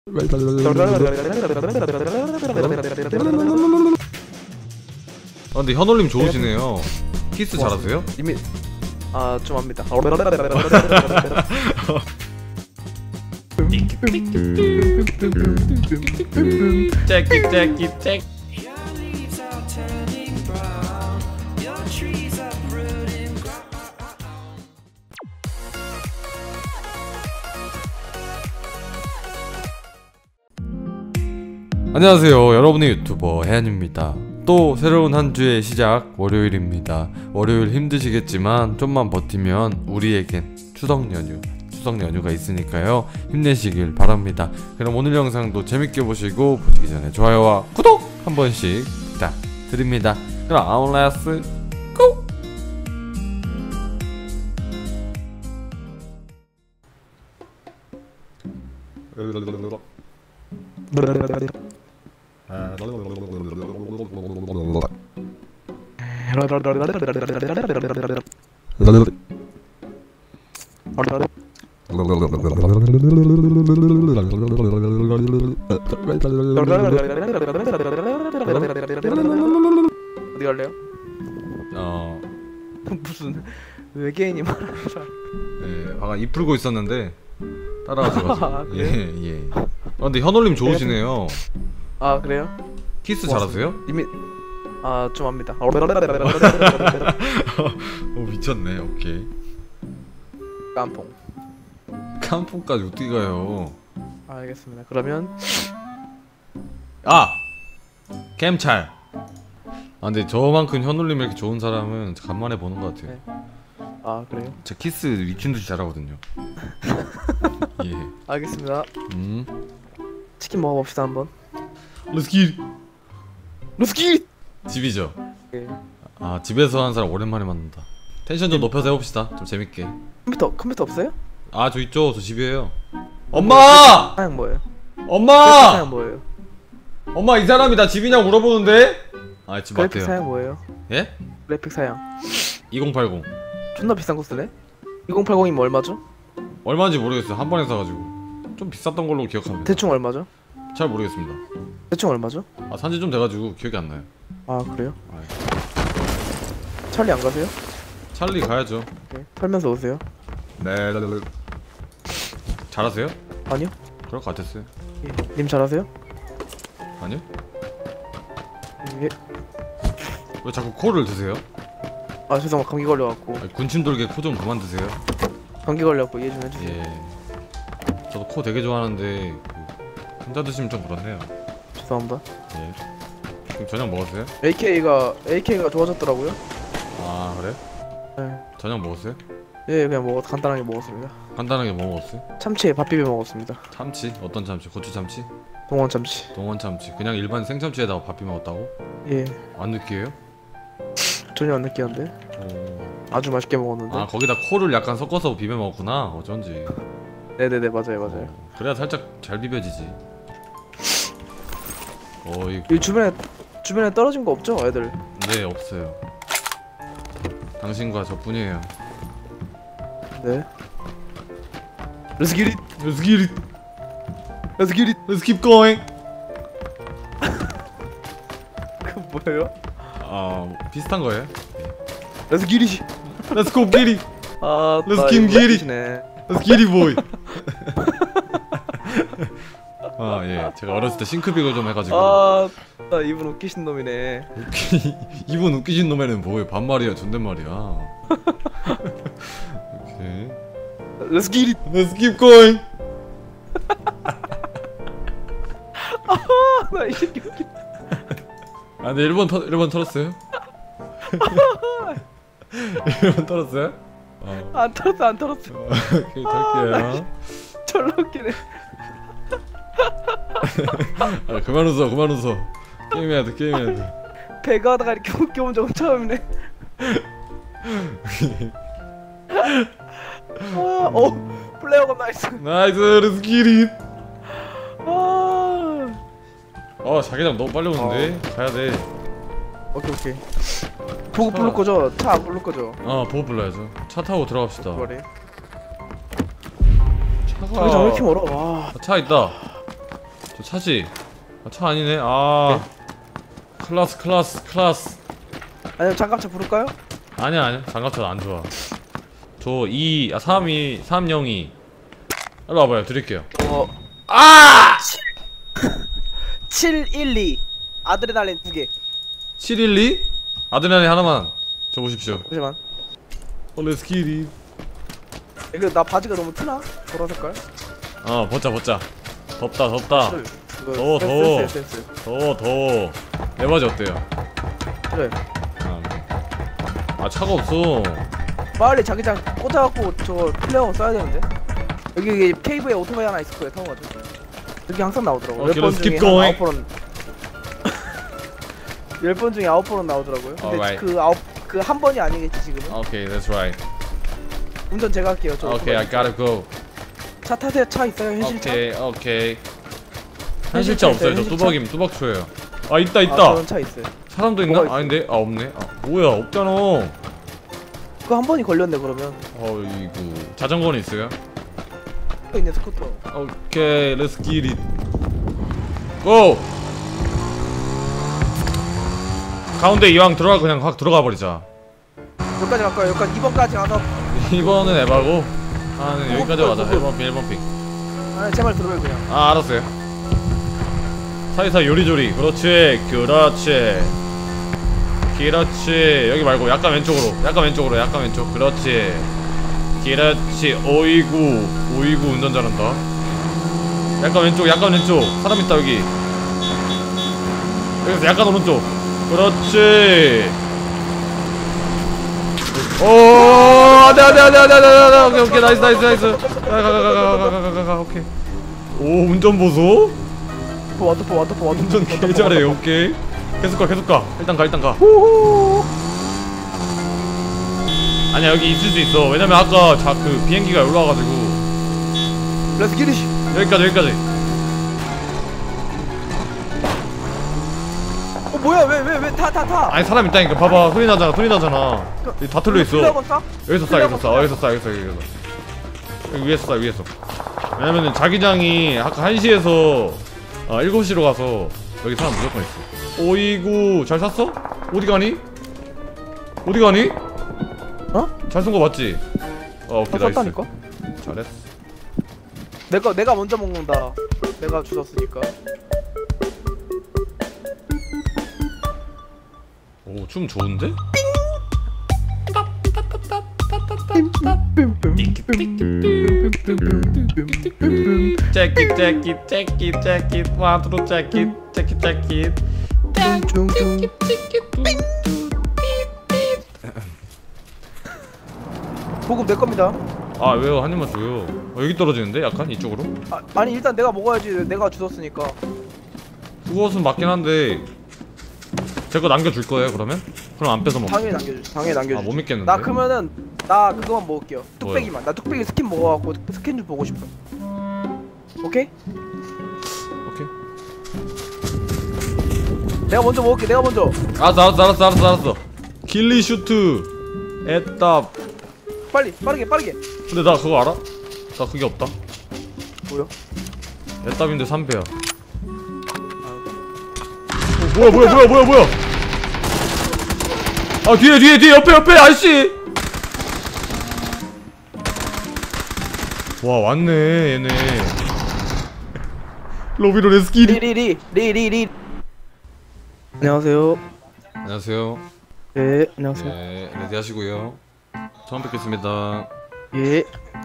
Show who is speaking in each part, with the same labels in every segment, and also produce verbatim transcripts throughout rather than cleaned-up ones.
Speaker 1: 아 근데 현올님 좋으시네요. 키스 잘하세요?
Speaker 2: 이미 아 좀 합니다.
Speaker 1: 잭기 잭기 잭. 안녕하세요, 여러분의 유튜버 해안입니다. 또 새로운 한 주의 시작, 월요일입니다. 월요일 힘드시겠지만 좀만 버티면 우리에겐 추석 연휴, 추석 연휴가 있으니까요, 힘내시길 바랍니다. 그럼 오늘 영상도 재밌게 보시고, 보시기 전에 좋아요와 구독 한 번씩 부탁드립니다. 그럼 렛츠 고!
Speaker 2: 어디 갈래요?
Speaker 1: 어...
Speaker 2: 무슨 외계인이 말하는
Speaker 1: 예, 아까 입 풀고 있었는데 따라와줘가지고.
Speaker 2: 아,
Speaker 1: 예, 예. 아 근데 현올님 좋으시네요.
Speaker 2: 아 그래요?
Speaker 1: 키스 잘하세요?
Speaker 2: 이미 아 좀 합니다.
Speaker 1: 오 미쳤네. 오케이.
Speaker 2: 깜뽕.
Speaker 1: 깜풍까지 어떻게 가요?
Speaker 2: 알겠습니다. 그러면
Speaker 1: 아! 캠찰. 아 근데 저만큼 현올님 이렇게 좋은 사람은 간만에 보는 것 같아요.
Speaker 2: 네. 아 그래요?
Speaker 1: 제 키스 미친듯이 잘하거든요. 예.
Speaker 2: 알겠습니다.
Speaker 1: 음.
Speaker 2: 치킨 먹어봅시다 한번.
Speaker 1: 렛츠기.
Speaker 2: 루스키!
Speaker 1: 집이죠?
Speaker 2: 네.
Speaker 1: 아 집에서 하는 사람 오랜만에 만난다. 텐션 좀 높여서 해봅시다. 좀 재밌게.
Speaker 2: 컴퓨터 컴퓨터 없어요?
Speaker 1: 아 저 있죠. 저 집이에요. 엄마!
Speaker 2: 사양 뭐예요?
Speaker 1: 엄마!
Speaker 2: 사양 뭐예요?
Speaker 1: 엄마 이 사람이 나 집이냐고 물어보는데? 아 집
Speaker 2: 그래픽
Speaker 1: 맞대요.
Speaker 2: 사양 뭐예요?
Speaker 1: 예?
Speaker 2: 그래픽 사양
Speaker 1: 이공팔공.
Speaker 2: 존나 비싼 거 쓰네? 이공팔공이면 얼마죠?
Speaker 1: 얼마인지 모르겠어요. 한 번에 사가지고 좀 비쌌던 걸로 기억합니다.
Speaker 2: 대충 얼마죠?
Speaker 1: 잘 모르겠습니다.
Speaker 2: 대충 얼마죠?
Speaker 1: 아 산지 좀 돼가지고 기억이 안 나요.
Speaker 2: 아 그래요?
Speaker 1: 아,
Speaker 2: 찰리 안 가세요?
Speaker 1: 찰리 가야죠.
Speaker 2: 네. 털면서 오세요.
Speaker 1: 네. 잘하세요?
Speaker 2: 아니요.
Speaker 1: 그럴 것 같았어요.
Speaker 2: 예. 님 잘하세요?
Speaker 1: 아니요?
Speaker 2: 예.
Speaker 1: 왜 자꾸 코를 드세요?
Speaker 2: 아 죄송합니다. 감기 걸려갖고.
Speaker 1: 아니, 군침 돌게 코 좀 그만 드세요.
Speaker 2: 감기 걸려갖고 이해 좀 해주세요.
Speaker 1: 예. 저도 코 되게 좋아하는데 그, 혼자 드시면 좀 그렇네요.
Speaker 2: 죄송합니다.
Speaker 1: 예. 그럼 저녁 먹었어요?
Speaker 2: 에이케이가 에이케이가 좋아졌더라고요.
Speaker 1: 아 그래?
Speaker 2: 네.
Speaker 1: 저녁 먹었어요?
Speaker 2: 예 그냥 먹어 간단하게 먹었습니다.
Speaker 1: 간단하게 뭐 먹었어요?
Speaker 2: 참치에 밥 비벼 먹었습니다.
Speaker 1: 참치? 어떤 참치? 고추 참치?
Speaker 2: 동원 참치.
Speaker 1: 동원 참치. 그냥 일반 생참치에다가 밥 비벼 먹었다고?
Speaker 2: 예.
Speaker 1: 안 느끼해요?
Speaker 2: 전혀 안 느끼한데.
Speaker 1: 오...
Speaker 2: 아주 맛있게 먹었는데.
Speaker 1: 아 거기다 코를 약간 섞어서 비벼 먹었구나. 어쩐지.
Speaker 2: 네네네 맞아요 맞아요.
Speaker 1: 어, 그래야 살짝 잘 비벼지지. 어이.
Speaker 2: 이 주변에 주변에 떨어진 거 없죠 애들?
Speaker 1: 네 없어요. 당신과 저뿐이에요.
Speaker 2: 네. Let's get it.
Speaker 1: Let's get it.
Speaker 2: Let's get it.
Speaker 1: Let's keep going.
Speaker 2: 그 뭐예요?
Speaker 1: 아 비슷한 거예요?
Speaker 2: Let's get it.
Speaker 1: Let's go get it.
Speaker 2: 아,
Speaker 1: Let's keep get it. Let's get it boy. 아 예, 제가 어렸을 때 싱크빅을 좀 해가지고.
Speaker 2: 아, 나 이분 웃기신 놈이네.
Speaker 1: 웃기 이분 웃기신 놈에는 뭐예요? 반말이야, 존댓말이야. 오케이.
Speaker 2: Let's get it.
Speaker 1: Let's keep going.
Speaker 2: 아, 나 이 새끼 웃기.
Speaker 1: 아, 근데 일 번 터 일 번 털었어요? 일 번 털었어요? 어.
Speaker 2: 안 털었어, 안 털었어.
Speaker 1: 어, 오케이, 털게요.
Speaker 2: 졸라 웃기네.
Speaker 1: 아, 그만 웃어, 그만 웃어. 게임해야 돼, 게임해야 돼.
Speaker 2: 배가 하다가 이렇게 웃겨본 적은 처음이네. 아, 오, 플레이어가 나이스.
Speaker 1: 나이스, let's get it.
Speaker 2: 아,
Speaker 1: 어, 자기장 너무 빨리 오는데? 어. 가야 돼.
Speaker 2: 오케이 오케이. 보고 부를 거죠? 차 안 부를 거죠?
Speaker 1: 어, 보고 불러야죠. 차 타고 들어갑시다.
Speaker 2: 그래.
Speaker 1: 차가
Speaker 2: 자기장 왜 이렇게 멀어? 와.
Speaker 1: 차 있다. 저 차지? 아, 차 아니네. 아 클라스 클라스 클라스.
Speaker 2: 아니면 장갑차 부를까요?
Speaker 1: 아니야 아니야 장갑차 안 좋아. 저 이, 아 삼이, 삼영이 일로 와봐요 드릴게요.
Speaker 2: 어
Speaker 1: 아!
Speaker 2: 칠일이 아드레날린 두개
Speaker 1: 칠일이? 아드레날린 하나만 줘보십시오.
Speaker 2: 잠시만.
Speaker 1: 어 렛츠 기릿.
Speaker 2: 이거 나 바지가 너무 트나? 보라 색깔?
Speaker 1: 어 벗자 벗자. 덥다 덥다.
Speaker 2: 술. 이거
Speaker 1: 더워,
Speaker 2: 센스,
Speaker 1: 더워.
Speaker 2: 센스, 센스.
Speaker 1: 더워 더워. 내 바지 어때요?
Speaker 2: 그래.
Speaker 1: 아, 아 차가 없어.
Speaker 2: 빨리 자기장 꽂아갖고 저거 플레어 써야 되는데. 여기 여기 케이브에 오토바이 하나 있을 거예요. 타고 가죠. 여기 항상 나오더라고.
Speaker 1: 오케이,
Speaker 2: 열 번
Speaker 1: let's
Speaker 2: 중에
Speaker 1: keep
Speaker 2: 한
Speaker 1: going.
Speaker 2: 아홉 번은 열 번 중에 아홉 번은 나오더라고요. 근데
Speaker 1: Alright.
Speaker 2: 그 아홉 그 한 번이 아니겠지 지금은.
Speaker 1: 오케이 that's right.
Speaker 2: 운전 제가 할게요. 저
Speaker 1: 오케이 I gotta go.
Speaker 2: 차 타세요. 차 있어요? 현실차?
Speaker 1: 오케이 오케이. 현실차
Speaker 2: 현실차
Speaker 1: 없어요.
Speaker 2: 있어요,
Speaker 1: 저
Speaker 2: 현실차?
Speaker 1: 뚜벅임 뚜벅초예요. 아 있다
Speaker 2: 아,
Speaker 1: 있다.
Speaker 2: 저는 차 있어요.
Speaker 1: 사람도 있나?
Speaker 2: 뭐가 있어?
Speaker 1: 아닌데? 아 없네. 아 뭐야 없잖아.
Speaker 2: 그거 한 번이 걸렸네 그러면.
Speaker 1: 어이구 자전거는 있어요?
Speaker 2: 또 있네 스쿠터.
Speaker 1: 오케이 let's get it. 고! 가운데 이왕 들어가 그냥 확 들어가 버리자.
Speaker 2: 여기까지 갈까요? 여기까지 이 번까지 가서.
Speaker 1: 이번은 에바고 하는 여기까지
Speaker 2: 구글,
Speaker 1: 가자.
Speaker 2: 구글.
Speaker 1: 일 번 핑 일 번 핑.
Speaker 2: 아니 제발 들어요 그냥.
Speaker 1: 아 알았어요. 사이사이 요리조리. 그렇지 그렇지 그렇지. 여기 말고 약간 왼쪽으로 약간 왼쪽으로 약간 왼쪽. 그렇지 그렇지. 오이구 오이구 운전 잘한다. 약간 왼쪽 약간 왼쪽. 사람 있다 여기. 여기서 약간 오른쪽. 그렇지. 오 안돼 안돼 안돼 안돼 안돼. 오케이 오케이 나이스 나이스 나이스. 가가가가가가가가 오케이. 오 운전 보소.
Speaker 2: 완도포 완도포 완도포.
Speaker 1: 운전 개 잘해. 오케이 계속 가 계속 가. 일단 가 일단 가.
Speaker 2: 호호.
Speaker 1: 아니야 여기 있을 수 있어. 왜냐면 아까 자 그 비행기가 올라와가지고.
Speaker 2: 렛츠 기릿.
Speaker 1: 여기까지 여기까지.
Speaker 2: 어 뭐야 왜 왜 왜 타 타 타.
Speaker 1: 아니 사람 있다니까. 봐봐 소리 나잖아 소리 나잖아. 여기 다 털려 있어.
Speaker 2: 플레어 쏴?
Speaker 1: 여기서 쏴 여기서 쏴 여기서 쏴 여기서 쏴 여기서. 여기 위에서 쏴 위에서. 왜냐면은 자기장이 아까 한 시에서 아 일곱 시로 가서 여기 사람 무조건 있어. 오이구 잘 쐈어? 어디 가니? 어디 가니?
Speaker 2: 어?
Speaker 1: 잘 쏜 거 맞지? 어 오케이
Speaker 2: 다
Speaker 1: 나이스.
Speaker 2: 쐈다니까?
Speaker 1: 잘했어.
Speaker 2: 내가 내가 먼저 먹는다. 내가 주웠으니까.
Speaker 1: 오 춤 좋은데? Check it, check it, check it, check it. One, two, check it, check it, check it.
Speaker 2: 뚱뚱. 보급 내 겁니다.
Speaker 1: 아 왜요? 한 입만 줘요. 어, 여기 떨어지는데? 약간 이쪽으로?
Speaker 2: 아, 아니 일단 내가 먹어야지. 내가 주웠으니까.
Speaker 1: 그것은 맞긴 한데 제 거 남겨줄 거예요 그러면? 그럼 안 뺏어 먹어.
Speaker 2: 당연히 남겨주. 당연히 남겨주.
Speaker 1: 아 못 믿겠는데?
Speaker 2: 나 그러면은 나 그거만 먹을게요. 뚝배기만. 나 뚝배기 스킨 먹어갖고 스킨 좀 보고 싶어. 오케이?
Speaker 1: 오케이.
Speaker 2: 내가 먼저 먹을게. 내가 먼저.
Speaker 1: 알았어 알았어 알았어 알았어 알았어. 길리 슈트 에따.
Speaker 2: 빨리 빠르게 빠르게.
Speaker 1: 근데 나 그거 알아? 나 그게 없다.
Speaker 2: 뭐야?
Speaker 1: 에따인데 삼 배야. 어, 뭐야 뭐야 뭐야 뭐야 뭐야. 아 뒤에 뒤에 뒤에 옆에 옆에 아저씨. 와 왔네 얘네. 로비로 레스키리.
Speaker 2: 리리리 리리리. 안녕하세요.
Speaker 1: 안녕하세요.
Speaker 2: 네 안녕하세요.
Speaker 1: 네 레디 하시고요. 처음 뵙겠습니다.
Speaker 2: 예.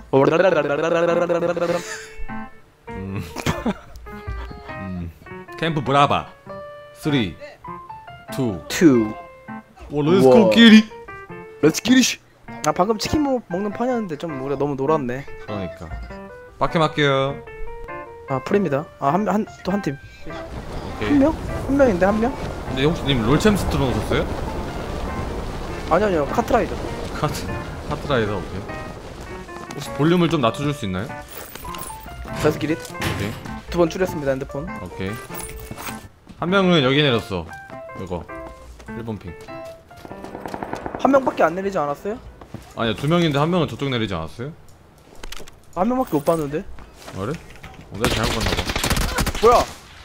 Speaker 1: 음. 음. 캠프 브라바 쓰리 이
Speaker 2: 투.
Speaker 1: 오 렛츠
Speaker 2: 우와.
Speaker 1: 고 끼리.
Speaker 2: 렛츠 기릿. 아 방금 치킨 먹, 먹는 판이었는데 좀 우리가 너무 놀았네.
Speaker 1: 그러니까 빡게 맡겨요.
Speaker 2: 아 프리입니다. 아 한 한 또 한 팀.
Speaker 1: 오케이.
Speaker 2: 한 명? 한 명인데 한 명?
Speaker 1: 근데 혹시 님 롤챔스 들어오셨어요?
Speaker 2: 아니 아니요 카트라이더.
Speaker 1: 카트 카트라이더. 오케이. 혹시 볼륨을 좀 낮춰줄 수 있나요?
Speaker 2: 렛츠 기릿.
Speaker 1: 오케이
Speaker 2: 두 번 줄였습니다 핸드폰.
Speaker 1: 오케이. 한 명은 여기 내렸어. 이거 일 번 핑.
Speaker 2: 한 명밖에 안 내리지 않았어요?
Speaker 1: 아니야 두 명인데 한 명은 저쪽 내리지 않았어요?
Speaker 2: 한 명밖에 못 봤는데.
Speaker 1: 그래? 어, 내가 잘못 봤나봐.
Speaker 2: 뭐야?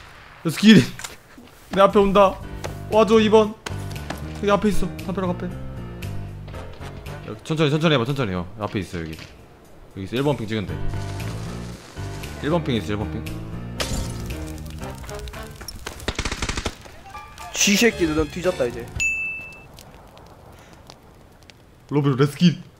Speaker 1: 스킬이 내 앞에 온다. 와줘 이 번. 여기 앞에 있어. 담벼락 앞에. 여기 천천히 천천히 해봐. 천천히 해. 앞에 있어 여기. 여기 있어. 일 번 핑 찍으면 돼. 일 번 핑 있어. 일 번 핑.
Speaker 2: 쥐새끼들 넌 뒤졌다 이제.
Speaker 1: 로베로 레스킬.